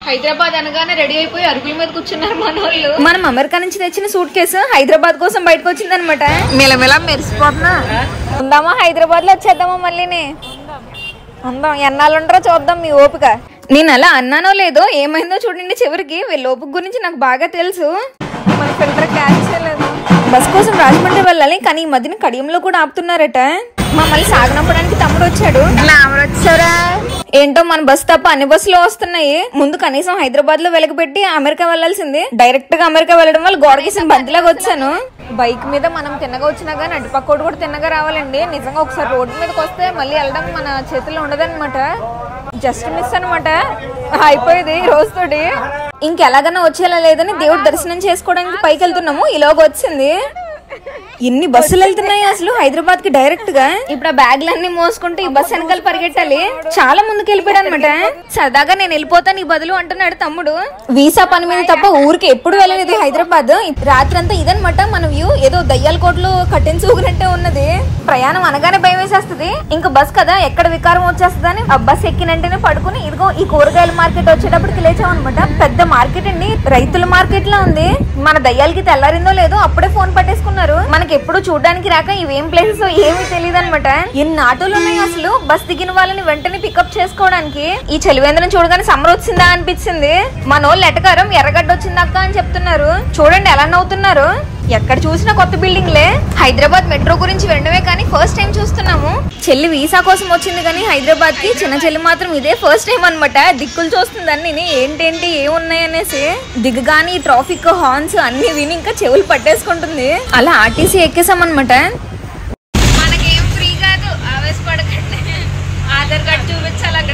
హైదరాబాద్ అనగానే రెడీ అయిపోయి అరుగుల మీద కూర్చున్నారు మనోళ్ళు. మనం అమెరికా నుంచి తెచ్చిన సూట్ కేసు హైదరాబాద్ కోసం బయటకు వచ్చింది అనమాట. మెలమెల మెరిసిపోతున్నా. ఉందామా హైదరాబాద్ లో వచ్చేద్దామా మళ్ళీనే ఉందాం. ఎన్నాళ్ళు ఉంటారో చూద్దాం మీ ఓపిక. నేను అలా అన్నానో లేదో ఏమైందో చూడండి. చివరికి వీళ్ళ ఓపిక గురించి నాకు బాగా తెలుసు. మన ఫిల్టర్ క్యాచ్ చేయలేదు. బస్ కోసం రాజమండ్రి వెళ్ళాలి, కానీ ఈ మధ్యన కడియంలో కూడా ఆపుతున్నారట. మమ్మల్ని సాగనంపడానికి తమ్ముడు వచ్చాడు. వచ్చారా ఏంటో మన బస్ తప్ప అన్ని బస్సులు వస్తున్నాయి. ముందు కనీసం హైదరాబాద్ లో వెలగబెట్టి అమెరికా వెళ్లాల్సింది. డైరెక్ట్ గా అమెరికా వెళ్ళడం వల్ల గోడకేసిన బంతిలాగా వచ్చాను. బైక్ మీద మనం తిన్నగా వచ్చినా గానీ అటుపక్కోడు కూడా తిన్నగా రావాలండి. నిజంగా ఒకసారి రోడ్డు మీదకి వస్తే మళ్ళీ వెళ్ళడం మన చేతుల్లో ఉండదన్నమాట. జస్ట్ మిస్ అనమాట. అయిపోయేది ఈ రోజుతోటి. ఇంకెలాగైనా వచ్చేలా లేదని దేవుడు దర్శనం చేసుకోవడానికి పైకి వెళ్తున్నాము. ఇలాగ వచ్చింది. ఎన్ని బస్సులు వెళ్తున్నాయి అసలు హైదరాబాద్ కి డైరెక్ట్ గా. ఇప్పుడు ఆ బ్యాగ్లన్నీ మోసుకుంటూ ఈ బస్ వెనకాల పరిగెట్టాలి. చాలా ముందుకు వెళ్ళిపోయాడు అనమాట. సరదాగా నేను వెళ్ళిపోతాను ఈ బదులు అంటున్నాడు తమ్ముడు. వీసా పని మీద తప్ప ఊరికి ఎప్పుడు వెళ్ళలేదు హైదరాబాద్. రాత్రంతా ఇదనమాట మన వ్యూ. ఏదో దయ్యాల కోట్లు కట్టిన చూగినట్టే ఉన్నది. ప్రయాణం అనగానే భయం వేసేస్తుంది. ఇంకా బస్ కదా ఎక్కడ వికారం వచ్చేస్తుందని ఆ బస్ ఎక్కినంటేనే పడుకుని ఇదిగో ఈ కూరగాయల మార్కెట్ వచ్చేటప్పటికి లేచాం అనమాట. పెద్ద మార్కెట్ అండి, రైతుల మార్కెట్ లా ఉంది. మన దయ్యాలకి తెల్లారిందో లేదో అప్పుడే ఫోన్ పట్టేసుకున్నారు. మనకి ఎప్పుడు చూడడానికి రాక ఇవేం ప్లేసెస్ ఏమీ తెలియదు అనమాట. ఎన్ని ఆటోలు ఉన్నాయి అసలు బస్ దిగిన వాళ్ళని వెంటనే పికప్ చేసుకోవడానికి. ఈ చలివేంద్రం చూడగానే సమ్మర్ వచ్చిందా అనిపించింది. మనోళ్ళు ఎటకారం ఎర్రగడ్డ వచ్చిందక్క అని చెప్తున్నారు. చూడండి ఎలా నవ్వుతున్నారు. ఎక్కడ చూసినా కొత్త బిల్డింగ్లే. హైదరాబాద్ మెట్రో గురించి వినడమే కానీ ఫస్ట్ టైం చూస్తున్నాము. చెల్లి వీసా కోసం వచ్చింది కానీ హైదరాబాద్ కి, చిన్న చెల్లి మాత్రం ఇదే ఫస్ట్ టైం అనమాట. దిక్కులు చూస్తుందని ఏంటేంటి ఏమున్నాయి అనేసి. దిగగాని ట్రాఫిక్ హార్న్స్ అన్ని విని ఇంకా చెవులు పట్టేసుకుంటుంది. అలా ఆర్టీసీ ఎక్కేసామన్నమాట. మనకేం ఫ్రీ కాదు, ఆవేశపడకండి. ఆధార్ కార్డు చూపించాలి అక్కడ.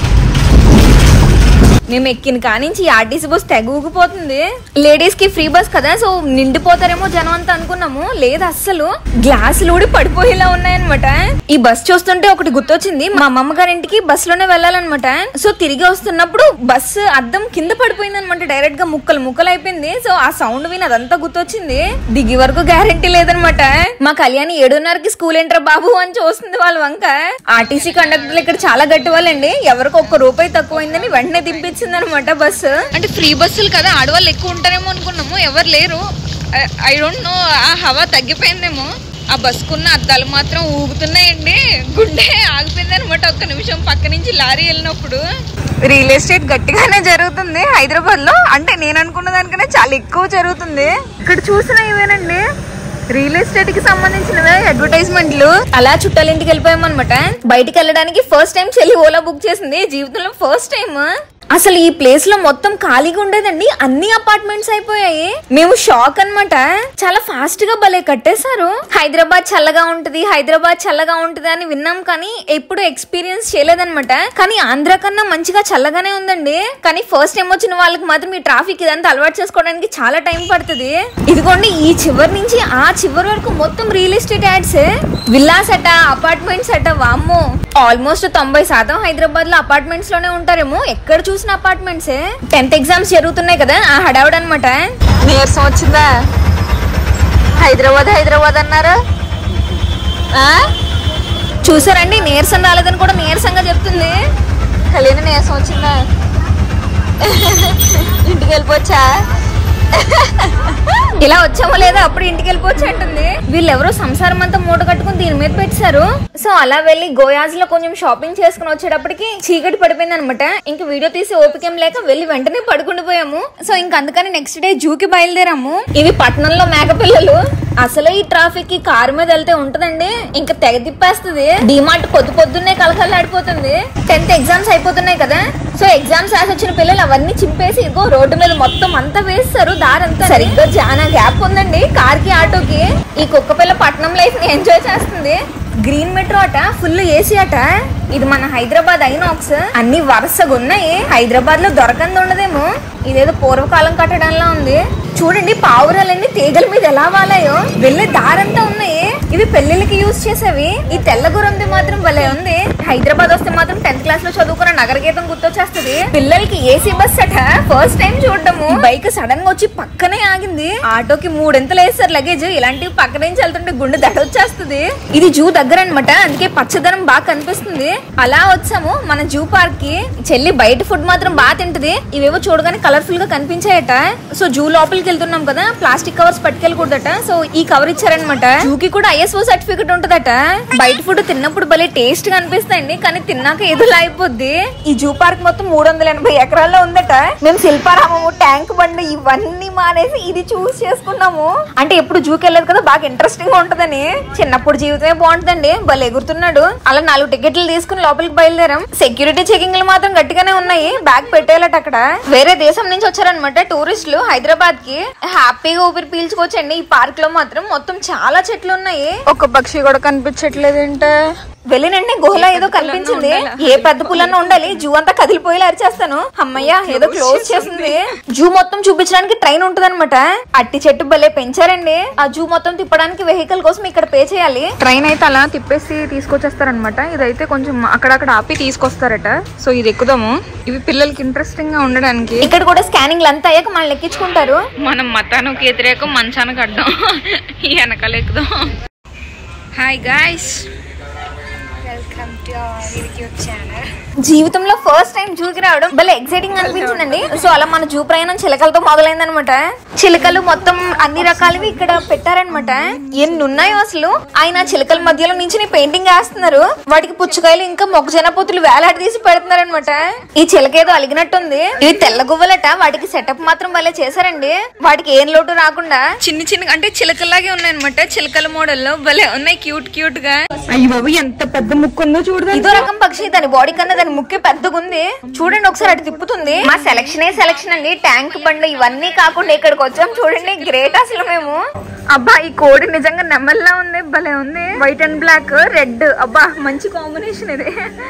మేము ఎక్కిన కానించి ఆర్టీసీ బస్ తెగ ఊగిపోతుంది. లేడీస్ కి ఫ్రీ బస్ కదా, సో నిండిపోతారేమో జనం అంతా అనుకున్నాము. లేదు అస్సలు గ్లాసులు ఊడి పడిపోయేలా ఉన్నాయన్నమాట. ఈ బస్ చూస్తుంటే ఒకటి గుర్తొచ్చింది. మా అమ్మమ్మ గారింటికి బస్ లోనే వెళ్ళాలన్నమాట. సో తిరిగి వస్తున్నప్పుడు బస్ అద్దం కింద పడిపోయింది అనమాట. డైరెక్ట్ గా ముక్కలు ముక్కలు అయిపోయింది. సో ఆ సౌండ్ విని అదంతా గుర్తొచ్చింది. దిగి వరకు గ్యారంటీ లేదనమాట. మా కళ్యాణి 7:30కి స్కూల్ ఎంటర్ బాబు అని చూస్తుంది వాళ్ళ వంక. ఆర్టీసీ కండక్టర్లు ఇక్కడ చాలా గట్టి వాళ్ళండి. ఎవరికి ₹1 తక్కువైందని వెంటనే దింపించింది అనమాట బస్సు. అంటే ఫ్రీ బస్సులు కదా, ఆడవాళ్ళు ఎక్కువ ఉంటారేమో అనుకున్నాము. ఎవరు లేరు. ఐ డోంట్ నో, ఆ హవా తగ్గిపోయిందేమో. ఆ బస్కున్న అద్దాలు మాత్రం ఊగుతున్నాయండి. గుండె ఆగిపోయింది అనమాట ఒక్క నిమిషం. పక్క నుంచి లారీ వెళ్ళినప్పుడు. రియల్ ఎస్టేట్ గట్టిగానే జరుగుతుంది హైదరాబాద్ లో. అంటే నేను అనుకున్న దానికన్నా చాలా ఎక్కువ జరుగుతుంది. ఇక్కడ చూసిన ఇవేనండి రియల్ ఎస్టేట్ కి సంబంధించినవే అడ్వర్టైజ్మెంట్లు. అలా చుట్టాలింటికి వెళ్ళిపోయామన్నమాట. బయటికి వెళ్ళడానికి ఫస్ట్ టైం చెల్లి ఓలా బుక్ చేసింది. జీవితంలో ఫస్ట్ టైం. అసలు ఈ ప్లేస్ లో మొత్తం ఖాళీగా ఉండేదండి. అన్ని అపార్ట్మెంట్స్ అయిపోయాయి. మేము షాక్ అన్నమాట. చాలా ఫాస్ట్ గా భలే కట్టేశారు. హైదరాబాద్ చల్లగా ఉంటది, హైదరాబాద్ చల్లగా ఉంటది అని విన్నాం కానీ ఎప్పుడు ఎక్స్పీరియన్స్ చేయలేదన్నమాట. కానీ ఆంధ్ర కన్నా మంచిగా చల్లగానే ఉందండి. కానీ ఫస్ట్ టైం వచ్చిన వాళ్ళకి మాత్రం ఈ ట్రాఫిక్ ఇదంతా అలవాటు చేసుకోవడానికి చాలా టైం పడుతుంది. ఇదిగోండి ఈ చివరి నుంచి ఆ చివరి వరకు మొత్తం రియల్ ఎస్టేట్ యాడ్స్. విల్లాస్ అట, అపార్ట్మెంట్స్ అట. వామ్మో, ఆల్మోస్ట్ 90% హైదరాబాద్ లో అపార్ట్మెంట్స్ లోనే ఉంటారేమో. ఎక్కడ చూసిన అపార్ట్మెంట్స్. 10th ఎగ్జామ్స్ జరుగుతున్నాయి కదా, ఆ హడావుడ్ అనమాట. నీరసం వచ్చిందా? హైదరాబాద్ హైదరాబాద్ అన్నారు. చూసారండి, నీరసం రాలేదని కూడా నీరసంగా చెప్తుంది. కళ్యాణి నీరసం వచ్చిందా? ఇంటికి వెళ్ళిపోవచ్చా? ఇలా వచ్చామో లేదా అప్పుడు ఇంటికి వెళ్ళిపోవచ్చు అంటుంది. వీళ్ళెవరో సంసారం అంతా మూట కట్టుకుని దీని మీద పెట్టారు. సో అలా వెళ్ళి గోయాజ్ లో కొంచెం షాపింగ్ చేసుకుని వచ్చేటప్పటికి చీకటి పడిపోయింది అనమాట. ఇంక వీడియో తీసి ఓపికేం లేక వెళ్ళి వెంటనే పడుకుండిపోయాము. సో ఇంక అందుకని నెక్స్ట్ డే జూకి బయలుదేరాము. ఇవి పట్టణంలో మేకపిల్లలు. అసలు ఈ ట్రాఫిక్ కి కారు మీద వెళ్తే ఉంటదండి, ఇంకా తెగ తిప్పేస్తుంది. డిమార్ట్ పొద్దున్నే కలకలాడిపోతుంది. 10th ఎగ్జామ్స్ అయిపోతున్నాయి కదా, సో ఎగ్జామ్స్ రాసి వచ్చిన పిల్లలు అవన్నీ చింపేసి ఇదిగో రోడ్డు మీద మొత్తం అంతా వేస్తారు. దారంతా సరిగ్గా చాలా గ్యాప్ ఉందండి కార్ కి ఆటోకి. ఈ కుక్క పిల్ల పట్నం లైఫ్ ని ఎంజాయ్ చేస్తుంది. గ్రీన్ మెట్రో అట, ఫుల్ ఏసీ అట. ఇది మన హైదరాబాద్ ఐనాక్స్. అన్ని వరుసగా ఉన్నాయి. హైదరాబాద్ లో దొరకంది ఉండదేమో. ఇదేదో పూర్వకాలం కట్టడంలా ఉంది. చూడండి పావురాలన్నీ తీగల మీద ఎలా వాలాయో. వెళ్ళే దారంతా ఉన్నాయి. ఇవి పెళ్లిళ్ళకి యూజ్ చేసేవి. ఈ తెల్ల గురంది మాత్రం భలే ఉంది. హైదరాబాద్ వస్తే మాత్రం 10th క్లాస్ లో చదువుకున్న నగర గీతం గుర్తొచ్చేస్తుంది. పిల్లలకి ఏసీ బస్ అట ఫస్ట్ టైం చూడటము. బైక్ సడన్ గా వచ్చి పక్కనే ఆగింది. ఆటోకి 3 ఎంతలు వేస్తారు లగేజ్. ఇలాంటివి పక్క నుంచి వెళ్తుంటే గుండె దడొచ్చేస్తుంది. ఇది జూ దగ్గర అనమాట, అందుకే పచ్చదనం బాగా కనిపిస్తుంది. అలా వచ్చాము మన జూ పార్క్ కి. చెల్లి బయట ఫుడ్ మాత్రం బాగా తింటది. ఇవేవో చూడగానే కలర్ఫుల్ గా కనిపించాయట. సో జూ లోపలికి వెళ్తున్నాం కదా, ప్లాస్టిక్ కవర్స్ పట్టుకెళ్ళకూడదట. సో ఈ కవర్ ఇచ్చారనమాట. జూకి కూడా ISO సర్టిఫికెట్ ఉంటదట. బయట ఫుడ్ తిన్నప్పుడు భలే టేస్ట్ గా అనిపిస్తాయండి, కానీ తిన్నాక ఏదోలా అయిపోద్ది. ఈ జూ పార్క్ మొత్తం 380 ఎకరాల్లో ఉందట. మేము శిల్పారామము, ట్యాంక్ బండ్ ఇవన్నీ మానేసి ఇది చూస్ చేసుకున్నాము. అంటే ఎప్పుడు జూకి వెళ్ళదు కదా, బాగా ఇంట్రెస్టింగ్ గా ఉంటదని. చిన్నప్పుడు జీవితమే బాగుంటుందండి. భలే ఎగురుతున్నాడు. అలా 4 టికెట్లు తీసుకుని లోపలికి బయలుదేరాం. సెక్యూరిటీ చెకింగ్లు మాత్రం గట్టిగానే ఉన్నాయి. బ్యాగ్ పెట్టేయాలట అక్కడ. వేరే దేశం నుంచి వచ్చారనమాట టూరిస్టులు హైదరాబాద్ కి. హ్యాపీగా ఊపిరి పీల్చుకోవచ్చండి. ఈ పార్క్ లో మాత్రం మొత్తం చాలా చెట్లు ఉన్నాయి. ఒక పక్షి కూడా కనిపించట్లేదు ఏంటే. వెళ్ళినంటే గుహలో ఏదో కనిపించింది. ఏ పెద్ద పుల్లన్నా ఉండాలి. జూ అంతా కదిలిపోయేలా అరిచేస్తాను. అమ్మయ్య ఏదో క్లోజ్ చేసింది. జూ మొత్తం చూపించడానికి ట్రైన్ ఉంటది అనమాట. అట్టి చెట్టు భలే పెంచారండి. ఆ జూ మొత్తం తిప్పడానికి వెహికల్ కోసం ఇక్కడ పే చేయాలి. ట్రైన్ అయితే అలా తిప్పేసి తీసుకొచ్చేస్తారనమాట. ఇదైతే కొంచెం అక్కడక్కడ ఆపి తీసుకొస్తారట. సో ఇది ఎక్కుదాము. ఇవి పిల్లలకి ఇంట్రెస్టింగ్ గా ఉండడానికి. ఇక్కడ కూడా స్కానింగ్ అంతా అయ్యాక మనల్ని ఎక్కించుకుంటారు. మనం మతానికి వ్యతిరేకం మంచానికి అడ్డం. ఈ వెనకాల ఎక్కుదాం. హాయ్ గాయ్స్, జీవితంలో ఫస్ట్ టైం జూకి రావడం భలే ఎక్సైటింగ్ అనిపించిందండి. సో అలా మన జూ ప్రయాణం చిలకలతో మొదలైంది అనమాట. చిలకలు మొత్తం అన్ని రకాలవి ఇక్కడ పెట్టారనమాట. ఎన్ని ఉన్నాయో అసలు. ఆయన చిలకల మధ్యలో నుంచి పెయింటింగ్ వేస్తున్నారు. వాటికి పుచ్చకాయలు ఇంకా మొక్కజొన్న పొత్తులు వేలాడి తీసి పెడుతున్నారనమాట. ఈ చిలక ఏదో అలిగినట్టుంది. ఇవి తెల్ల గువ్వలట. వాటికి సెటప్ మాత్రం భలే చేశారండి. వాటికి ఏం లోటు రాకుండా చిన్న చిన్న అంటే చిలకల్లాగే ఉన్నాయన్నమాట. చిలకల మోడల్లో భలే ఉన్నాయి, క్యూట్ క్యూట్ గా. అయ్యి బాబు ఎంత పెద్ద ముక్కు ఉందో చూడదు. ఇదో రకం పక్షి. దాని బాడీ కన్నా దాని ముక్కే పెద్దగా ఉంది. చూడండి ఒకసారి అటు తిప్పుతుంది. మా సెలక్షన్ అండి. ట్యాంక్ బండ్ ఇవన్నీ కాకుండా ఇక్కడికి వచ్చాం. చూడండి గ్రేట్ అసలు మేము. అబ్బా ఈ కోడి నిజంగా నెమల్లా ఉంది. భలే ఉంది. White and black, red. అబ్బా మంచి కాంబినేషన్ ఇది.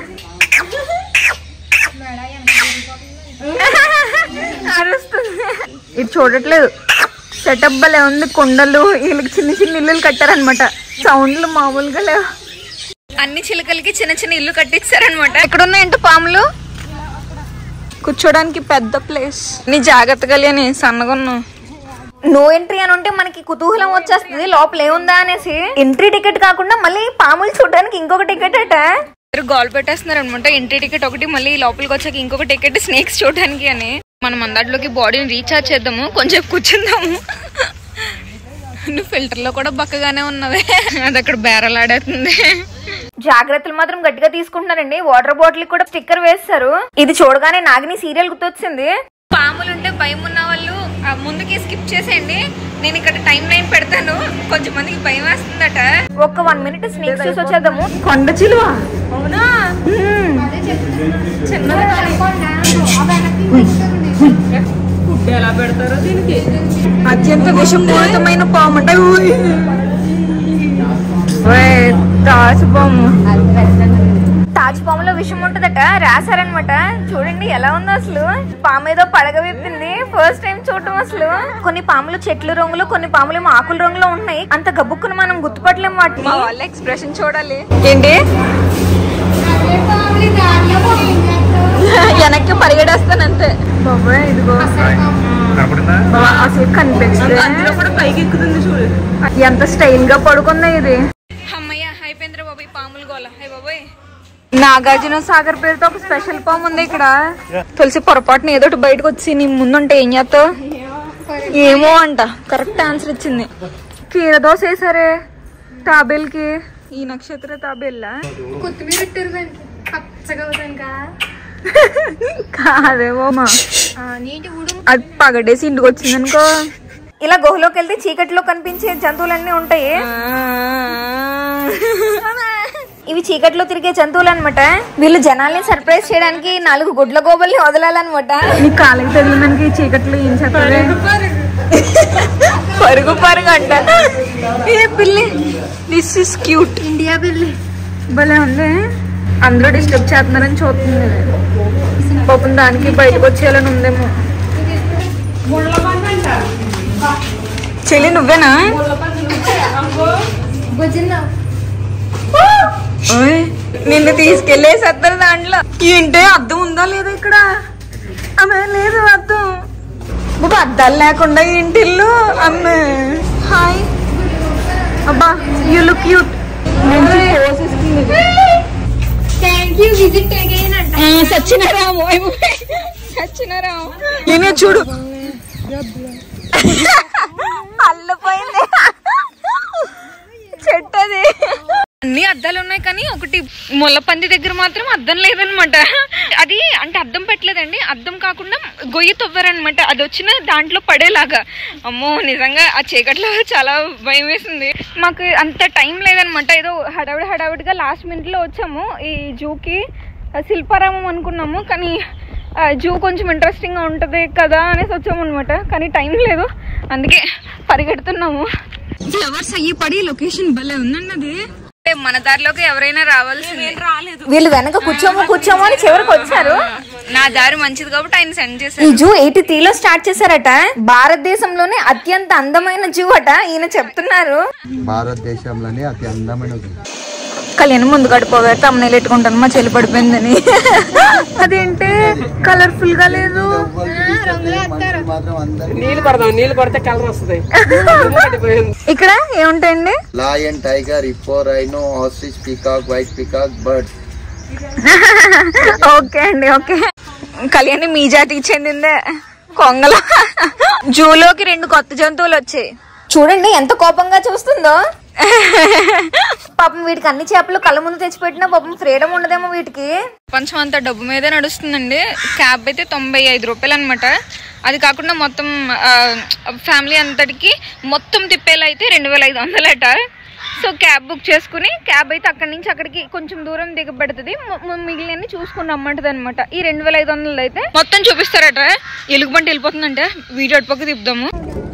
అరుస్తుంది. ఇది చూడట్లేదు. సెటప్ భలే ఉంది. కొండలు, వీళ్ళకి చిన్న చిన్న ఇల్లులు కట్టారనమాట. సౌండ్లు మామూలుగా లేవు. అన్ని చిలకలకి చిన్న చిన్న ఇల్లు కట్టించారనమాట. ఎక్కడున్నాయంటే పాములు కూర్చోడానికి పెద్ద ప్లేస్. నీ జాగ్రత్తగా లేని సన్నగున్నా. నో ఎంట్రీ అని ఉంటే మనకి కుతూహలం వచ్చేస్తుంది లోపల ఏముందా అనేసి. ఎంట్రీ టికెట్ కాకుండా మళ్ళీ పాములు చూడడానికి ఇంకొక టికెట్ అట. గోల్ పెట్టేస్తున్నారు అనమాట. ఎంట్రీ టికెట్ ఒకటి, మళ్ళీ లోపలికి వచ్చాక ఇంకొక టికెట్ స్నేక్స్ చూడడానికి అని. మనం అందట్లోకి బాడీని రీఛార్జ్ చేద్దాము, కొంచెం కూర్చుందాము. నువ్వు ఫిల్టర్ లో కూడా బక్కగానే ఉన్నవే. అది అక్కడ బేరలాడుతుంది. జాగ్రత్తలు మాత్రం గట్టిగా తీసుకుంటున్నారండి. వాటర్ బాటిల్ కూడా స్టిక్కర్ వేస్తారు. ఇది చూడగానే నాగిని సీరియల్ గుర్తొచ్చింది. పాములుంటే భయం ఉన్న వాళ్ళు ముందుకి స్కిప్ చేసేయండి. నేను ఇక్కడ టైం లైన్ పెడతాను. కొంచెం మందికి భయం వేస్తుందట. ఒక్క 1 మినిట్ స్నేక్స్ చూసి వచ్చేద్దాము. కొండ చిలువ. అవునా? ఎలా పెడతారో దీనికి. అత్యంత విషపూరితమైన పాము అంటే తాజుపాము. తాజుపాములో విషం ఉంటదట, రాశారనమాట. చూడండి ఎలా ఉందో అసలు. పాము ఏదో పడగ విప్పింది. ఫస్ట్ టైం చూడటం అసలు. కొన్ని పాములు చెట్లు రంగులు, కొన్ని పాములు ఏమో ఆకుల రంగులో ఉన్నాయి. అంత గబుక్కుని మనం గుర్తుపట్టలేము వాటిని. వాళ్ళ ఎక్స్ప్రెషన్ చూడాలి. ఏంటి వెనక్కి పరిగెడేస్తానంతే. బాబాయ్ ఇదిగో అసలు కనిపించదు. అందులో కూడా పైకి ఎక్కుతుంది చూడు. ఎంత స్టైల్ గా పడుకుందా ఇది. అమ్మయ్య అయిపోయింది రా బాబాయ్ పాములు గోల. హై బాబాయ్. నాగార్జున సాగర్ పేరుతో ఒక స్పెషల్ పాము ఉంది ఇక్కడ. తులసి పొరపాటున ఏదో బయటకు వచ్చి నీ ముందుంటే ఏం చేస్తావు? ఏమో అంట. కరెక్ట్ ఆన్సర్ ఇచ్చింది. కీర దోశ వేసారే తాబేల్కి. ఈ నక్షత్ర తాబేల్లా కాదేమో అది పగడేసి ఇంటికి వచ్చింది అనుకో. ఇలా గుహలోకి వెళ్తే చీకటిలో కనిపించే జంతువులన్నీ ఉంటాయి. ఇవి చీకట్లో తిరిగే జంతువులు అనమాట. వీళ్ళు జనాల్ని సర్ప్రైజ్ చేయడానికి 4 గుడ్ల గోబల్ని వదలాలన్నమాట. నీ కాళ్ళకి తగిలిందానికి చీకట్లో ఏం చెప్పాలి? పరుగు పరుగు అంట. ఏ పిల్లి, దిస్ ఇస్ క్యూట్. ఇండియా పిల్లి భలే ఉంది. అందరూ డిస్టర్బ్ చేస్తున్నారని చూస్తుంది. పాపం దానికి బయటకు వచ్చేయాలని ఉందేమో. చెల్లి నువ్వేనా? నిన్ను తీసుకెళ్లేసి అద్దరు దాంట్లో ఏంటి అద్దం ఉందా లేదా ఇక్కడ? అమ్మే లేదు అద్దం. బాబా అద్దాలు లేకుండా ఏంటి ఇల్లు? అమ్మే హాయ్. అబ్బా యూ లుక్ క్యూట్. సచ్చినారాము సచ్చినారాము నేనే చూడు అల్లపోయింది చెట్టు అది. అన్ని అద్దాలు ఉన్నాయి కానీ ఒకటి ముళ్ళపంది దగ్గర మాత్రం అద్దం లేదనమాట. అది అంటే అద్దం పెట్టలేదండి, అద్దం కాకుండా గొయ్యి తవ్వారనమాట. అది వచ్చిన దాంట్లో పడేలాగా. అమ్మో నిజంగా ఆ చీకట్లో చాలా భయం వేసింది. మాకు అంత టైం లేదనమాట. ఏదో హడావిడిగా లాస్ట్ మినిట్లో వచ్చాము ఈ జూకి. శిల్పారామం అనుకున్నాము కానీ జూ కొంచెం ఇంట్రెస్టింగ్గా ఉంటుంది కదా అనేసి వచ్చాము అనమాట. కానీ టైం లేదు, అందుకే పరిగెడుతున్నాము. ఫ్లవర్స్ అయ్యి పడి లొకేషన్ భలే ఉందన్నది. మన దారిలోకి ఎవరైనా రావాల్సింది. వీళ్ళు వెనక కూర్చోమో అని చివరికి వచ్చారు. నా దారి మంచిది కాబట్టి ఆయన సెండ్ చేశారు. ఈ జూ 83లో స్టార్ట్ చేశారట. భారతదేశంలోనే అత్యంత అందమైన జూ అట ఈయన చెప్తున్నారు. భారతదేశంలోనే అతి అందమైన జూ. కళ్యాణం ముందు గడిపోవే తమ్ముళ్ళు ఎట్టుకుంటాను మా చెల్లి పడిపోయిందని. అదేంటి కలర్ఫుల్ గా లేదు? నీళ్ళు పడితే కలర్ వస్తుంది. ఇక్కడ ఏముంటాయండి? Lion, tiger, hippo, rhino, ostrich, peacock, white peacock, birds. Okay అండి ఓకే. కళ్యాణి మీ జాతికి చెందిందే కొంగల. జూలోకి 2 కొత్త జంతువులు వచ్చాయి. చూడండి ఎంత కోపంగా చూస్తుందో. పాపం వీటికి అన్ని చేపలు కళ్ళ ముందు తెచ్చిపెట్టినా పాపం ఫ్రీడమ్ ఉండదేమో వీటికి. కొంచెం అంత డబ్బు మీదే నడుస్తుందండి. క్యాబ్ అయితే 95 రూపాయలు అనమాట. అది కాకుండా మొత్తం ఫ్యామిలీ అంతటికి మొత్తం తిప్పేలా అయితే 2500 అట. సో క్యాబ్ బుక్ చేసుకుని క్యాబ్ అయితే అక్కడి నుంచి అక్కడికి కొంచెం దూరం దిగబడుతుంది. మిగిలిన చూసుకుని రమ్మంటది అనమాట. ఈ 2500 అయితే మొత్తం చూపిస్తారట. ఎలుగుబంటి వెళ్ళిపోతుందంటే వీడియో అటుపక్క తిప్పుదాము.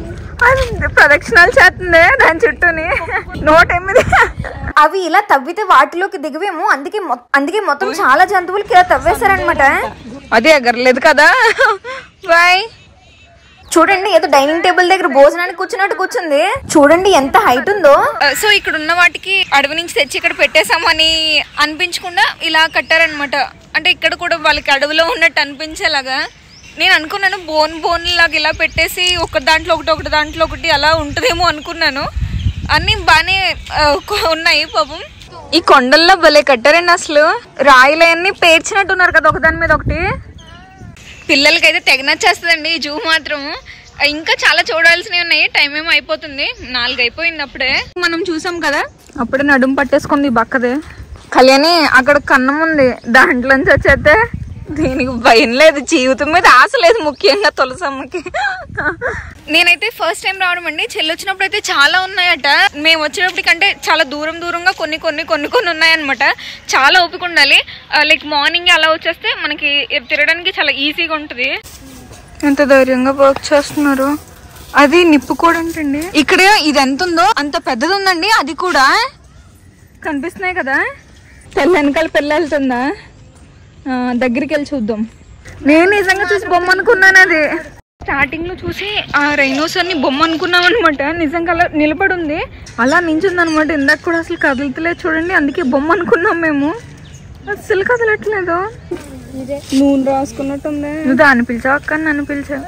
ప్రదక్షిణాలు చేస్తుంది దాని చుట్టూని. 108 అవి ఇలా తవ్వితే వాటిలోకి దిగవేమో, అందుకే మొత్తం చాలా జంతువులకి ఇలా తవ్వేశారనమాట. అదే ఎగరలేదు కదా. బాయ్. చూడండి ఏదో డైనింగ్ టేబుల్ దగ్గర భోజనానికి కూర్చున్నట్టు కూర్చుంది. చూడండి ఎంత హైట్ ఉందో. సో ఇక్కడ ఉన్న వాటికి అడవి నుంచి తెచ్చి ఇక్కడ పెట్టేసామని అనిపించకుండా ఇలా కట్టారనమాట. అంటే ఇక్కడ కూడా వాళ్ళకి అడవిలో ఉన్నట్టు అనిపించేలాగా. నేను అనుకున్నాను బోన్ లాగా ఇలా పెట్టేసి ఒక దాంట్లో ఒకటి అలా ఉంటుందేమో అనుకున్నాను. అన్ని బాగానే ఉన్నాయి పాపం. ఈ కొండల్లో భలే కట్టారండి అసలు. రాయిలన్నీ పేర్చినట్టున్నారు కదా ఒకదాని మీద ఒకటి. పిల్లలకైతే తెగ నచ్చేస్తుందండి ఈ జూ మాత్రం. ఇంకా చాలా చూడాల్సినవి ఉన్నాయి. టైం ఏమో అయిపోతుంది, 4 అయిపోయింది అప్పుడే. మనం చూసాం కదా అప్పుడే నడుము పట్టేసుకుంది బక్కదే. కళ్యాణి అక్కడ కన్నం ఉంది, దాంట్లోంచి వచ్చేస్తే దీనికి భయం లేదు, జీవితం మీద ఆశ లేదు, ముఖ్యంగా తులసమ్మకి. నేనైతే ఫస్ట్ టైం రావడం అండి. చెల్లి వచ్చినప్పుడు అయితే చాలా ఉన్నాయట. మేము వచ్చేటప్పటికంటే చాలా దూరంగా కొన్ని ఉన్నాయన్నమాట. చాలా ఓపిక ఉండాలి. లైక్ మార్నింగ్ అలా వచ్చేస్తే మనకి తిరగడానికి చాలా ఈజీగా ఉంటుంది. ఎంత ధైర్యంగా వర్క్ చేస్తున్నారు. అది నిప్పు కూడా ఉంటుంది ఇక్కడ. ఇది ఎంత ఉందో అంత పెద్దది ఉందండి. అది కూడా కనిపిస్తున్నాయి కదా. వెనకాల పిల్ల వెళ్తుందా? దగ్గరికి వెళ్ళి చూద్దాం. నేను నిజంగా చూసి బొమ్మ అనుకున్నాను. అది స్టార్టింగ్ లో చూసి ఆ రైనోసర్ ని బొమ్మ అనుకున్నాం అనమాట. నిజంగా అలా నిలబడి ఉంది, అలా నించుంది అనమాట. ఇందాక కూడా అసలు కదలతలేదు చూడండి, అందుకే బొమ్మ అనుకున్నాం మేము. అసలు కదలట్లేదు. నూనె రాసుకున్నట్టుంది. నువ్వు దాన్ని పిలిచావు అక్క, నన్ను పిలిచావు.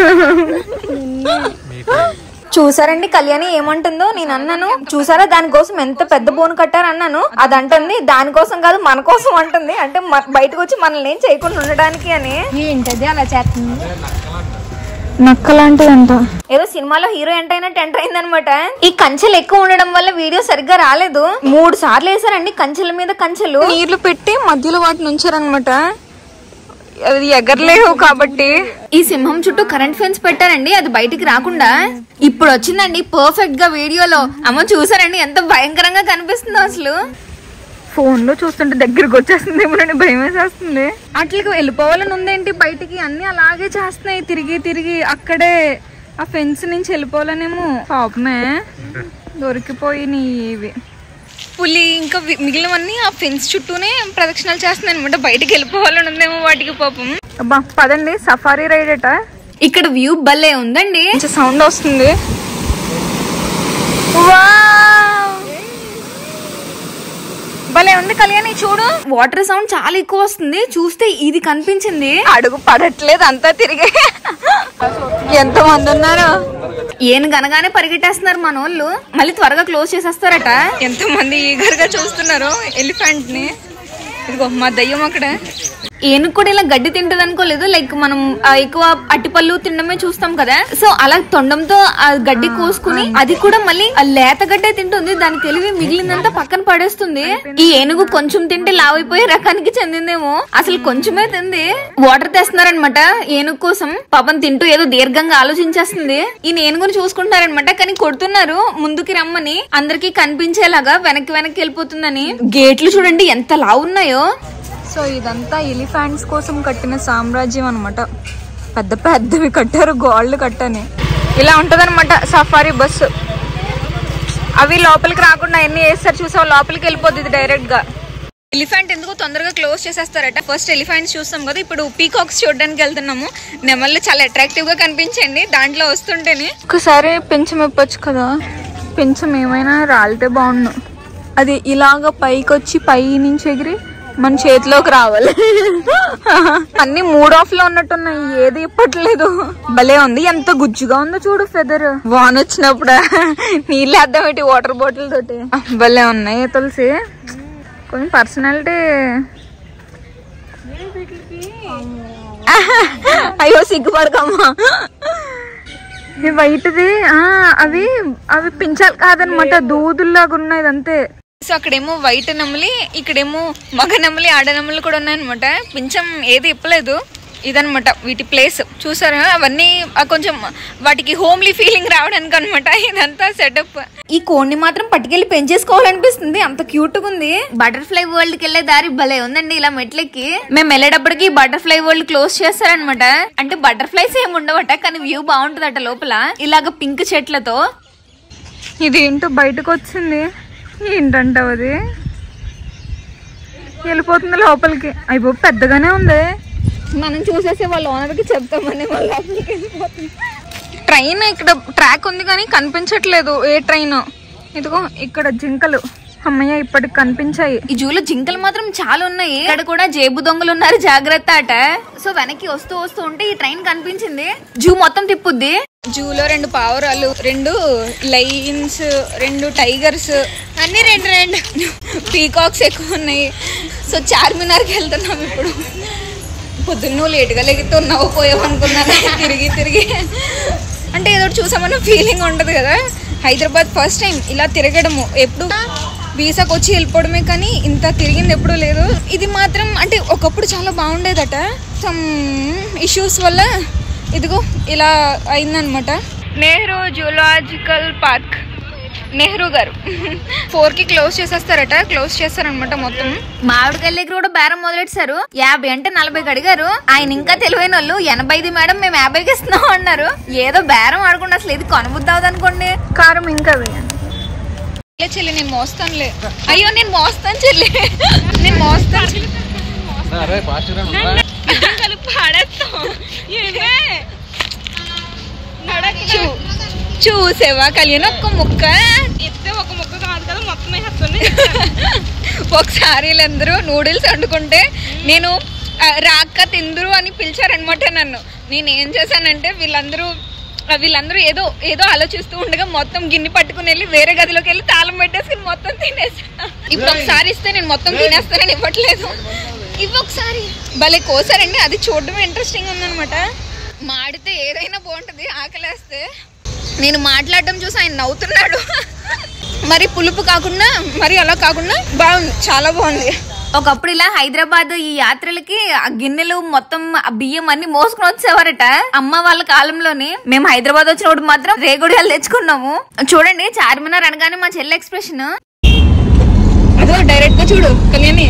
చూసారండి కళ్యాణి ఏమంటుందో. నేను అన్నాను చూసారా దానికోసం ఎంత పెద్ద బోన్ కట్టారు అన్నాను. అది అంటుంది దానికోసం కాదు మన కోసం అంటుంది. అంటే బయటకు వచ్చి మనల్ని ఏం చేయకుండా ఉండడానికి అని. ఏంటది అలా చేస్తుంది? నక్కలాంటిది అంట. ఏదో సినిమాలో హీరో ఎంటర్ అయిందనమాట. ఈ కంచెలు ఎక్కువ ఉండడం వల్ల వీడియో సరిగ్గా రాలేదు. 3 సార్లు వేసారండి కంచెల మీద కంచెలు. నీళ్లు పెట్టి మధ్యలో వాటిని ఉంచారనమాట. అది ఎగరలేవు కాబట్టి. ఈ సింహం చుట్టూ కరెంట్ ఫెన్స్ పెట్టారండి, అది బయటికి రాకుండా. ఇప్పుడు వచ్చిందండి పర్ఫెక్ట్ గా వీడియోలో. అమ్మ చూసారండి ఎంత భయంకరంగా కనిపిస్తుందో అసలు. ఫోన్ లో చూస్తుంటే దగ్గరకు వచ్చేస్తుంది, ఏమోనండి భయం వేసేస్తుంది. అట్లకి వెళ్ళిపోవాలని ఉందేంటి బయటికి. అన్ని అలాగే చేస్తున్నాయి తిరిగి అక్కడే ఆ ఫెన్స్ నుంచి వెళ్ళిపోవాలనేమో. పాపమే దొరికిపోయి ఇవి. పులి ఇంకా మిగిలినవన్నీ ఆ ఫెన్స్ చుట్టూనే ప్రదక్షిణాలు చేస్తున్నాయి అనమాట. బయటికి వెళ్ళిపోవాలని ఉందేమో వాటికి పాపం. అబ్బా పదండి సఫారీ రైడ్ అట. ఇక్కడ వ్యూ భలే ఉందండి. సౌండ్ వస్తుంది. భలే ఉంది కళ్యాణి చూడు. వాటర్ సౌండ్ చాలా ఎక్కువ వస్తుంది. చూస్తే ఇది కనిపించింది, అడుగు పడట్లేదు, అంతా తిరిగి. ఎంత మంది ఉన్నారు. ఏనుగనగానే పరిగెట్టేస్తున్నారు మన వాళ్ళు. మళ్ళీ త్వరగా క్లోజ్ చేసేస్తారట. ఎంత మంది ఈగర్ గా చూస్తున్నారు ఎలిఫెంట్ ని. ఇదిగో మా దయ్యం అక్కడ. ఏనుగు కూడా ఇలా గడ్డి తింటది అనుకోలేదు. లైక్ మనం ఎక్కువ అట్టిపళ్ళు తినడమే చూస్తాం కదా, సో అలా తొండంతో ఆ గడ్డి కోసుకుని అది కూడా మళ్ళీ లేత గడ్డే తింటుంది. దాని తెలివి మిగిలిందంతా పక్కన పడేస్తుంది. ఈ ఏనుగు కొంచెం తింటే లావైపోయే రకానికి చెందిందేమో, అసలు కొంచెమే తింది. వాటర్ తెస్తున్నారనమాట ఏనుగు కోసం. పాపం తింటూ ఏదో దీర్ఘంగా ఆలోచించేస్తుంది. ఈ ఏనుగుని చూసుకుంటారనమాట, కానీ కొడుతున్నారు ముందుకి రమ్మని, అందరికి కనిపించేలాగా. వెనక్కి వెళ్ళిపోతుందని. గేట్లు చూడండి ఎంత లావున్నాయో. సో ఇదంతా ఎలిఫెంట్స్ కోసం కట్టిన సామ్రాజ్యం అనమాట. పెద్ద పెద్దవి కట్టారు, గోల్డ్ కట్టని. ఇలా ఉంటదన్నమాట సఫారీ బస్సు. అవి లోపలికి రాకుండా ఎన్ని వేస్తారు చూసావు, లోపలికి వెళ్ళిపోద్ది డైరెక్ట్ గా. ఎలిఫెంట్ ఎందుకు తొందరగా క్లోజ్ చేసేస్తారట. ఫస్ట్ ఎలిఫెంట్స్ చూస్తాం కదా, ఇప్పుడు పీకాక్స్ చూడడానికి వెళ్తున్నాము. నెమళ్ళు చాలా అట్రాక్టివ్ గా కనిపించండి దాంట్లో వస్తుంటేనే. ఒకసారి పెంచం ఇప్పొచ్చు కదా, పెంచం ఏమైనా రాలితే బాగుండు. అది ఇలాగ పైకి వచ్చి పై నుంచి ఎగిరి మన చేతిలోకి రావాలి. అన్ని మూడ్ ఆఫ్ లో ఉన్నట్టున్నాయి, ఏది ఇప్పట్లేదు. భలే ఉంది, ఎంత గుజ్జుగా ఉందో చూడు ఫెదర్. వాన్ వచ్చినప్పుడు నీళ్ళు వేద్దాం ఏంటి వాటర్ బాటిల్ తోటి. భలే ఉన్నాయి తులసి. కొంచెం పర్సనాలిటీ. అయ్యో సిగ్గుపడకమ్మా. వైట్ది అవి అవి పించాలి కాదనమాట, దూదుల్లాగా ఉన్నాయి అంతే. సో అక్కడేమో వైట్ నెమలి, ఇక్కడేమో మగ నెమలి, ఆడ నెమలి కూడా ఉన్నాయన్నమాట. పింఛం ఏది ఇప్పలేదు. ఇదనమాట వీటి ప్లేస్. చూసారా, అవన్నీ కొంచెం వాటికి హోమ్లీ ఫీలింగ్ రావడానికి అనమాట ఇదంతా సెటప్. ఈ కోడిని మాత్రం పట్టుకెళ్ళి పెంచేసుకోవాలనిపిస్తుంది, అంత క్యూట్ గా ఉంది. బటర్ఫ్లై వరల్డ్ కి వెళ్లే దారి భలే ఉందండి. ఇలా మెట్లకి మేము వెళ్ళేటప్పటికి బటర్ఫ్లై వరల్డ్ క్లోజ్ చేస్తారనమాట. అంటే బటర్ఫ్లైస్ ఏమి ఉండవట, కానీ వ్యూ బాగుంటదట లోపల ఇలాగ పింక్ చెట్లతో. ఇది ఏంటో బయటకు వచ్చింది, ఏంటంటావు అది. వెళ్ళిపోతుంది లోపలికి. అయిపో పెద్దగానే ఉంది. మనం చూసేసి వాళ్ళ ఓనర్కి చెప్తామని వాళ్ళ లోపలికి వెళ్ళిపోతుంది. ట్రైన్ ఇక్కడ ట్రాక్ ఉంది కానీ కనిపించట్లేదు ఏ ట్రైన్. ఇదిగో ఇక్కడ జింకలు, అమ్మయ్య ఇప్పటికి కనిపించాయి. ఈ జూలో జింకలు మాత్రం చాలా ఉన్నాయి. ఇక్కడ కూడా జేబు దొంగలు ఉన్నారు, జాగ్రత్త అట. సో వెనక్కి వస్తూ ఉంటే ఈ ట్రైన్ కనిపించింది. జూ మొత్తం తిప్పుద్ది. జూలో 2 పావురాలు, 2 లయన్స్, 2 టైగర్స్, అన్ని 2 పీకాక్స్ ఎక్కువ ఉన్నాయి. సో చార్మినార్కి వెళ్తున్నాం ఇప్పుడు. పొద్దున్న నువ్వు లేటుగా లెగితే నవ్వుపోయావు అనుకున్నాను. తిరిగి అంటే ఏదో చూసామన్న ఫీలింగ్ ఉండదు కదా. హైదరాబాద్ ఫస్ట్ టైం ఇలా తిరగడము. ఎప్పుడు వీసాకి వచ్చి వెళ్ళిపోవడమే, కానీ ఇంత తిరిగింది ఎప్పుడూ లేదు. ఇది మాత్రం అంటే ఒకప్పుడు చాలా బాగుండేదట. సమ్ ఇష్యూస్ వల్ల ఇదిగో ఇలా అయిందనమాట. నెహ్రూ జూలాజికల్ పార్క్, నెహ్రూ గారు 4కి క్లోజ్ చేసేస్తారట. క్లోజ్ చేస్తారనమాట మొత్తం. మామిడికాయల దగ్గర కూడా బేరం మొదలెట్టారు. 50 అంటే 40కి అడిగారు. ఆయన ఇంకా తెలివైన వాళ్ళు 85 మేడం మేము 50కి ఇస్తున్నాం అన్నారు. ఏదో బేరం ఆడకుండా అసలు ఇది కొనబుద్దావుది అనుకోండి. కారం ఇంకా చెల్లి నేను మోస్తానులే. అయ్యో నేను మోస్తాను చెల్లి, నేను మోస్తాను. చూసేవా కళ్యాణ్, ఒక్క ముక్క ఎత్తే ఒక ముక్క కాదు కదా మొత్తం. ఒకసారి వీళ్ళందరూ నూడిల్స్ వండుకుంటే నేను రాక్క తిందురు అని పిలిచారనమాట నన్ను. నేనేం చేశానంటే వీళ్ళందరూ ఏదో ఆలోచిస్తూ ఉండగా మొత్తం గిన్నె పట్టుకుని వెళ్ళి వేరే గదిలోకి వెళ్ళి తాళం పెట్టేసుకుని మొత్తం తినేసా. ఇప్పుడు ఒకసారి ఇస్తే నేను మొత్తం తినేస్తానని ఇవ్వట్లేదు. ఒకసారి భలే కోసారండి, అది చూడడమే ఇంట్రెస్టింగ్ ఉందనమాట. మాడితే ఏదైనా బాగుంటది, ఆకలేస్తే. నేను మాట్లాడటం చూసి ఆయన నవ్వుతున్నాడు. మరి పులుపు కాకుండా మరి అలా కాకుండా బాగుంది, చాలా బాగుంది. ఒకప్పుడు ఇలా హైదరాబాద్ ఈ యాత్రలకి ఆ గిన్నెలు మొత్తం ఆ బియ్యం అన్ని మోసుకుని వచ్చేవారట అమ్మ వాళ్ళ కాలంలోని. మేము హైదరాబాద్ వచ్చినప్పుడు మాత్రం రేగుడియాలు తెచ్చుకున్నాము. చూడండి చార్మినార్ అనగానే మా చెల్లి ఎక్స్ప్రెషన్ అదో డైరెక్ట్ గా చూడు కళ్యాణి.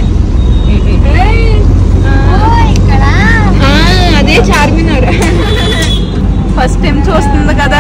అదే చార్మినార్. ఫస్ట్ టైం చూస్తుంది కదా.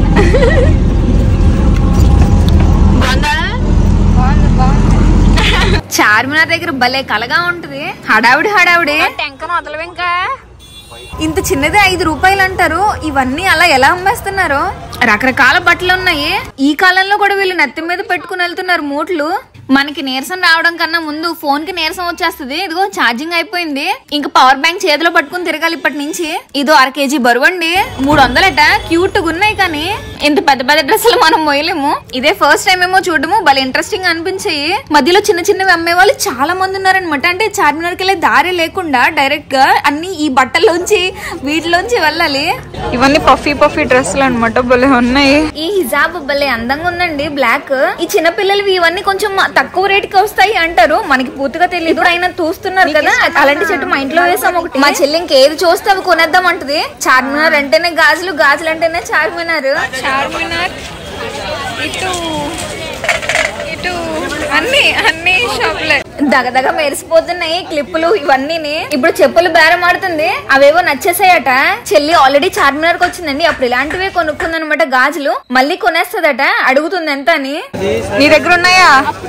చార్మినార్ దగ్గర భలే కలగా ఉంటది, హడావిడి టెంకను వదలవు. ఇంకా ఇంత చిన్నది 5 రూపాయలు అంటారు. ఇవన్నీ అలా ఎలా అమ్మేస్తున్నారు. రకరకాల బట్టలు ఉన్నాయి. ఈ కాలంలో కూడా వీళ్ళు నెత్తి మీద పెట్టుకుని వెళ్తున్నారు మూట్లు. మనకి నీరసం రావడం కన్నా ముందు ఫోన్ కి నీరసం వచ్చేస్తుంది. ఇదిగో ఛార్జింగ్ అయిపోయింది, ఇంకా పవర్ బ్యాంక్ చేతిలో పట్టుకుని తిరగాలి ఇప్పటి నుంచి. ఇదో 1/2 kg బరువు అండి, 300 క్యూట్ గా ఉన్నాయి. కానీ ఇంత పెద్ద పెద్ద డ్రెస్సులు మనం మోయలేము. ఇదే ఫస్ట్ టైం ఏమో చూడము, భలే ఇంట్రెస్టింగ్ అనిపించాయి. మధ్యలో చిన్న చిన్నవి అమ్మే వాళ్ళు చాలా మంది ఉన్నారనమాట. అంటే చార్మినార్కి వెళ్ళే దారి లేకుండా డైరెక్ట్ గా అన్ని ఈ బట్టల్లోంచి వీటిలోంచి వెళ్ళాలి. ఇవన్నీ పఫీ పఫీ డ్రెస్సులు అనమాట, భలే ఉన్నాయి. ఈ హిజాబ్ భలే అందంగా ఉందండి, బ్లాక్. ఈ చిన్న పిల్లలవి ఇవన్నీ కొంచెం తక్కువ రేట్ కి వస్తాయి అంటారు, మనకి పూర్తిగా తెలియదు. ఆయన చూస్తున్నారు కదా, అలాంటి చెట్టు మా ఇంట్లో వేసాం ఒకటి. మా చెల్లి ఇంకేది చూస్తే అవి కొనేద్దాం అంటది. చార్మినార్ అంటేనే గాజులు, గాజులు అంటేనే చార్మినార్. చార్మినార్ ఇటు ఇటు అన్ని షాపులే దగదగ మెరిసిపోతున్నాయి క్లిప్పులు ఇవన్నీ. ఇప్పుడు చెప్పులు బేరం ఆడుతుంది, అవేవో నచ్చేసాయట. చెల్లి ఆల్రెడీ చార్మినార్ కి వచ్చిందండి, అప్పుడు ఇలాంటివే కొనుక్కుందనమాట గాజులు. మళ్ళీ కొనేస్తదట, అడుగుతుంది ఎంత అని. నీ దగ్గర ఉన్నాయా?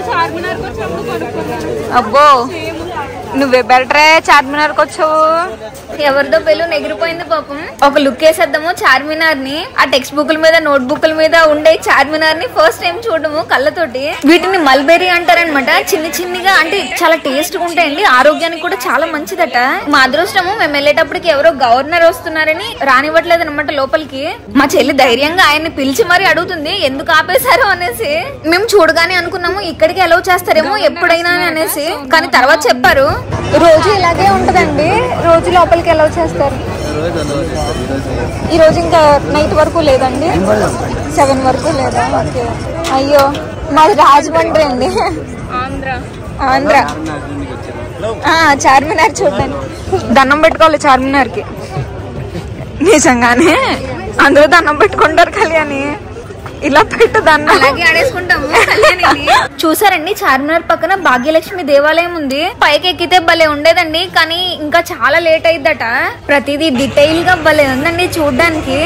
అబ్బో నువ్వే బెటరే చార్మినార్ కి వచ్చావు. ఎవరిదో బెలూన్ ఎగిరిపోయింది పాపం. ఒక లుక్ వేసేద్దాము చార్మినార్ ని. ఆ టెక్స్ట్ బుక్ల మీద, నోట్ బుక్ల మీద ఉండే చార్మినార్ ని ఫస్ట్ టైం చూడము కళ్ళతోటి. వీటిని మల్బెరీ అంటారనమాట, చిన్న చిన్నగా. అంటే చాలా టేస్ట్ గా ఉంటాయండి, ఆరోగ్యానికి కూడా చాలా మంచిదట. మా అదృష్టము, మేము వెళ్ళేటప్పటికి ఎవరో గవర్నర్ వస్తున్నారని రానివ్వట్లేదు అనమాట లోపలికి. మా చెల్లి ధైర్యంగా ఆయన్ని పిలిచి మరీ అడుగుతుంది ఎందుకు ఆపేశారు అనేసి. మేము చూడగానే అనుకున్నాము ఇక్కడికి అలౌ చేస్తారేమో ఎప్పుడైనా అనేసి, కానీ తర్వాత చెప్పారు రోజు ఇలాగే ఉంటదండి, రోజు లోపలికి అలౌ చేస్తారు. ఈ రోజు ఇంకా నైట్ వరకు లేదండి, 7 వరకు లేదా? అయ్యో మాది రాజమండ్రి అండి, ఆంధ్ర. చార్మినార్ చూడండి, దండం పెట్టుకోవాలి చార్మినార్ కి. నిజంగానే అందరూ దండం పెట్టుకుంటారు కళ్యాణి, ఇలా పెట్టు దాన్ని అలాగే ఆడేసుకుంటాము. చూసారండి చార్మినార్ పక్కన భాగ్యలక్ష్మి దేవాలయం ఉంది. పైకి ఎక్కితే భలే ఉండేదండి, కానీ ఇంకా చాలా లేట్ అయిద్దట. ప్రతిదీ డీటెయిల్ గా భలే ఉందండి చూడ్డానికి.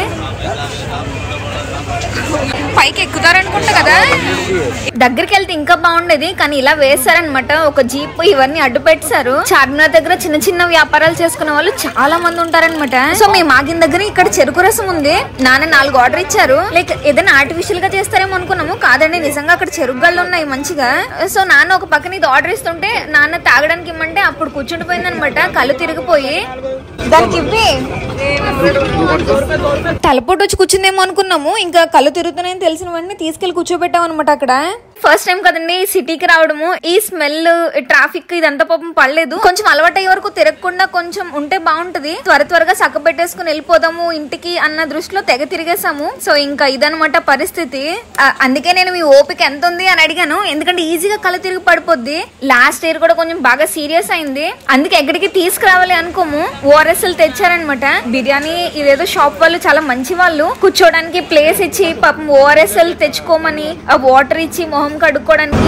పైకి ఎక్కుతారనుకుంటా కదా, దగ్గరికి వెళ్తే ఇంకా బాగుండేది. కానీ ఇలా వేస్తారనమాట, ఒక జీప్ ఇవన్నీ అడ్డు పెట్టారు. చార్మినార్ దగ్గర చిన్న చిన్న వ్యాపారాలు చేసుకునే వాళ్ళు చాలా మంది ఉంటారనమాట. సో మేము ఆగిన దగ్గర ఇక్కడ చెరుకు రసం ఉంది. నాన్న 4 ఆర్డర్ ఇచ్చారు. లైక్ ఏదైనా ఆర్టిఫిషియల్ గా చేస్తారేమో అనుకున్నాము, కాదండి నిజంగా అక్కడ చెరుకు గళ్ళు ఉన్నాయి మంచిగా. సో నాన్న ఒక పక్కన ఇది ఆర్డర్ ఇస్తుంటే నాన్న తాగడానికి ఇమ్మంటే అప్పుడు కూర్చుండిపోయింది అనమాట, కళ్ళు తిరిగిపోయి. దానికి ఇవ్వి తలపోటు వచ్చి కూర్చుందేమో అనుకున్నాము, ఇంకా కళ్ళు తిరుగుతున్నాయని తెలిసిన వెంటనే తీసుకెళ్లి కూర్చోబెట్టాం అనమాట అక్కడ. ఫస్ట్ టైం కదండి సిటీకి రావడము, ఈ స్మెల్, ట్రాఫిక్ ఇదంతా పాపం పడలేదు. కొంచెం అలవాటు అయ్యే వరకు తిరగకుండా కొంచెం ఉంటే బాగుంటది. త్వరగా సక్క పెట్టేసుకుని వెళ్ళిపోదాము ఇంటికి అన్న దృష్టిలో తెగ తిరిగేసాము. సో ఇంకా ఇదనమాట పరిస్థితి. అందుకే నేను మీ ఓపిక ఎంత ఉంది అని అడిగాను, ఎందుకంటే ఈజీగా కళ్ళు తిరిగి పడిపోద్ది. లాస్ట్ ఇయర్ కూడా కొంచెం బాగా సీరియస్ అయింది, అందుకే ఎక్కడికి తీసుకురావాలి అనుకోము. ఓఆర్ఎస్ఎల్ తెచ్చారనమాట. బిర్యానీ ఇదేదో షాప్ వాళ్ళు చాలా మంచి వాళ్ళు, కూర్చోడానికి ప్లేస్ ఇచ్చి పాపం ఓఆర్ఎస్ఎల్ తెచ్చుకోమని, ఆ వాటర్ ఇచ్చి మొహం కడుక్కోవడానికి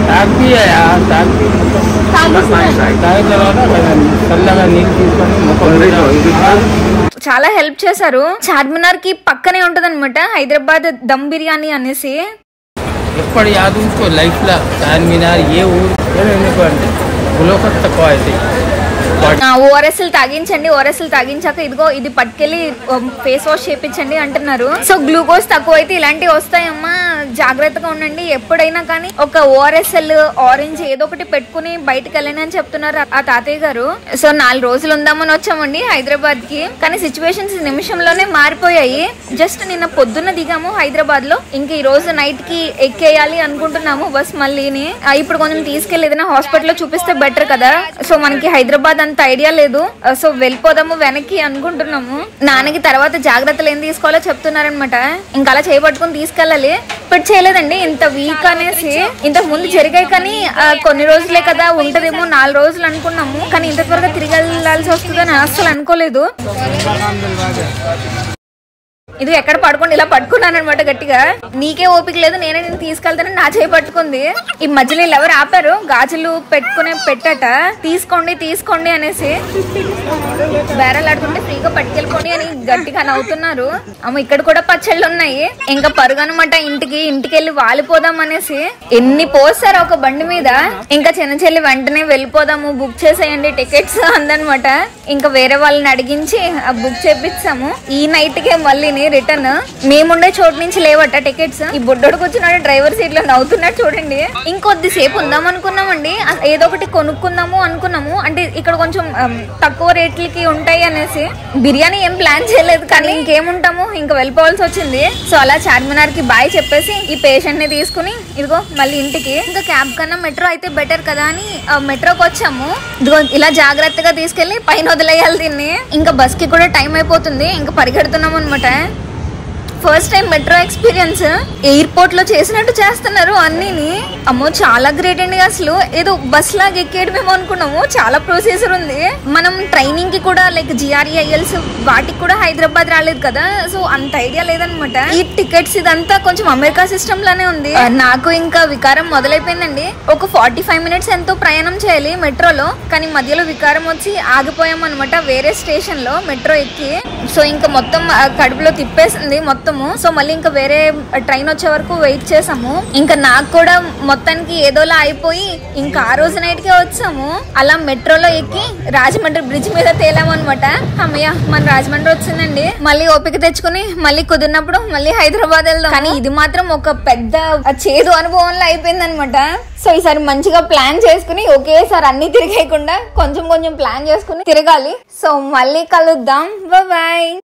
చాలా హెల్ప్ చేశారు. చార్మినార్ కి పక్కనే ఉంటది అనమాట హైదరాబాద్ దమ్ బిర్యానీ అనేసి. ఎప్పుడు యాద్ ఉంచుకో లైఫ్ లో చార్మినార్ ఏ ఊరు అంటే తక్కువ అయితే ఓఆర్ఎస్ఎల్ తాగించండి, ఓఆర్ఎస్ఎల్ తాగించాక ఇదిగో ఇది పట్టుకెళ్ళి ఫేస్ వాష్ చేయించండి అంటున్నారు. సో గ్లూకోజ్ తక్కువ అయితే ఇలాంటివి వస్తాయమ్మా, జాగ్రత్తగా ఉండండి. ఎప్పుడైనా కానీ ఒక ఓఆర్ఎస్ఎల్, ఆరెంజ్ ఏదో ఒకటి పెట్టుకుని బయటకు వెళ్ళండి అని చెప్తున్నారు ఆ తాతయ్య గారు. సో 4 రోజులు ఉందామని వచ్చామండి హైదరాబాద్ కి, కానీ సిచ్యువేషన్స్ నిమిషంలోనే మారిపోయాయి. జస్ట్ నిన్న పొద్దున్న దిగాము హైదరాబాద్ లో, ఇంకా ఈ రోజు నైట్ కి ఎక్కేయాలి అనుకుంటున్నాము బస్ మళ్ళీని. ఇప్పుడు కొంచెం తీసుకెళ్లి ఏదైనా హాస్పిటల్ లో చూపిస్తే బెటర్ కదా. సో మనకి హైదరాబాద్ అంత ఐడియా లేదు, సో వెళ్ళిపోదాము వెనక్కి అనుకుంటున్నాము. నాన్నకి తర్వాత జాగ్రత్తలు ఏం తీసుకోవాలో చెప్తున్నారనమాట. ఇంకా అలా చేయబట్టుకుని తీసుకెళ్ళాలి. ఇప్పుడు చేయలేదండి, ఇంత వీక్ అనేసి. ఇంతకు ముందు జరిగాయి కానీ కొన్ని రోజులే కదా ఉంటదేమో, 4 రోజులు అనుకున్నాము. కానీ ఇంత త్వరగా తిరిగి వెళ్ళాల్సి వస్తుందని అసలు అనుకోలేదు. ఇది ఎక్కడ పడుకోండి ఇలా పట్టుకున్నాను అనమాట గట్టిగా. నీకే ఓపిక లేదు, నేనే నేను తీసుకెళ్తానని నా చేయి పట్టుకుంది. ఈ మధ్యలో ఎవరు ఆపారు, గాజులు పెట్టుకునే పెట్టట, తీసుకోండి అనేసి బేరాలు ఆడుకుంటే ఫ్రీగా పట్టుకెళ్ళిపోండి అని గట్టిగా నవ్వుతున్నారు. అమ్మ ఇక్కడ కూడా పచ్చళ్ళు ఉన్నాయి. ఇంకా పరుగు అనమాట ఇంటికి వెళ్ళి వాలిపోదాం అనేసి. ఎన్ని పోస్తారు ఒక బండి మీద. ఇంకా చిన్న చెల్లి వెంటనే వెళ్ళిపోదాము, బుక్ చేసేయండి టికెట్స్ అందనమాట. ఇంకా వేరే వాళ్ళని అడిగించి బుక్ చేపించాము. ఈ నైట్ కే మళ్ళీ అయిపోయినాయి రిటర్న్. మేముండే చోటు నుంచి లేవట టికెట్స్. ఈ బుడ్డోడు కూర్చున్నాడు డ్రైవర్ సీట్ లో నవ్వుతున్నాడు చూడండి. ఇంకొద్దిసేపు ఉందాం అనుకున్నామండి, ఏదో ఒకటి కొనుక్కుందాము అనుకున్నాము. అంటే ఇక్కడ కొంచెం తక్కువ రేట్లకి ఉంటాయి అనేసి బిర్యానీ ఏం ప్లాన్ చేయలేదు, కానీ ఇంకేముంటాము ఇంకా వెళ్ళిపోవాల్సి వచ్చింది. సో అలా చార్మినార్ కి బాయ్ చెప్పేసి ఈ పేషెంట్ ని తీసుకుని ఇదిగో మళ్ళీ ఇంటికి. ఇంకా క్యాబ్ కన్నా మెట్రో అయితే బెటర్ కదా అని మెట్రోకి వచ్చాము. ఇదిగో ఇలా జాగ్రత్తగా తీసుకెళ్లి పైన వదిలేయాలి దీన్ని. ఇంకా బస్ కి కూడా టైం అయిపోతుంది, ఇంకా పరిగెడుతున్నాం అనమాట. First time metro experience. Airport లో చేసినట్టు చేస్తున్నారు అన్నిని. అమ్మో చాలా గ్రేట్ అండి. అసలు ఏదో బస్ లాగా ఎక్కేయడమేమో అనుకున్నాము, చాలా ప్రొసీజర్ ఉంది. మనం ట్రైనింగ్ కి కూడా లైక్ GREILs వాటికి కూడా హైదరాబాద్ రాలేదు కదా, సో అంత ఐడియా లేదనమాట. ఈ టికెట్స్ ఇదంతా కొంచెం అమెరికా సిస్టమ్ లానే ఉంది. నాకు ఇంకా వికారం మొదలైపోయిందండి. ఒక 45 మినిట్స్ ఎంతో ప్రయాణం చేయాలి మెట్రోలో, కానీ మధ్యలో వికారం వచ్చి ఆగిపోయాం అనమాట వేరే స్టేషన్ లో మెట్రో ఎక్కి. సో ఇంకా మొత్తం కడుపులో తిప్పేసింది మొత్తం. సో మళ్ళీ ఇంకా వేరే ట్రైన్ వచ్చే వరకు వెయిట్ చేసాము. ఇంకా నాకు కూడా మొత్తానికి ఏదోలా అయిపోయి ఇంకా ఆ రోజు నైట్ కే వచ్చాము. అలా మెట్రోలో ఎక్కి రాజమండ్రి బ్రిడ్జ్ మీద తేలాము అనమాట. అమ్మయ్య మన రాజమండ్రి వచ్చిందండి. మళ్ళీ ఓపిక తెచ్చుకుని మళ్ళీ కుదిరినప్పుడు మళ్ళీ హైదరాబాద్ వెళ్దాం. కానీ ఇది మాత్రం ఒక పెద్ద చేదు అనుభవంలో అయిపోయింది అనమాట. సో ఈసారి మంచిగా ప్లాన్ చేసుకుని ఒకేసారి అన్ని తిరిగేయకుండా కొంచెం కొంచెం ప్లాన్ చేసుకుని తిరగాలి. సో మళ్ళీ కలుద్దాం. బాయ్.